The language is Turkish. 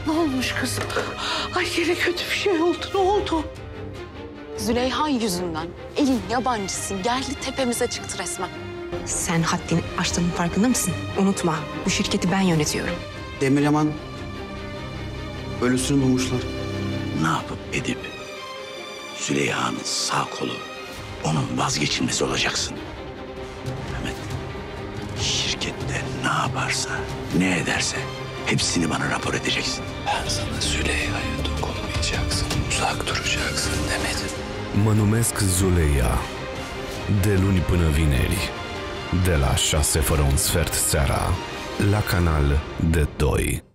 Ne olmuş kızım? Ay yine kötü bir şey oldu. Ne oldu? Züleyha yüzünden elin yabancısı geldi tepemize çıktı resmen. Sen haddini aştığının farkında mısın? Unutma, bu şirketi ben yönetiyorum. Demir Yaman ölüsünü bulmuşlar. Ne yapıp edip Züleyha'nın sağ kolu, onun vazgeçilmezi olacaksın. Mehmet, şirkette ne yaparsa, ne ederse hepsini bana rapor edeceksin. Ben sana Züleyha'ya dokunmayacaksın, uzak duracaksın demedim. Mă numesc Zuleia. De luni până vineri, de la 6 fără un sfert seara, la Canal D2.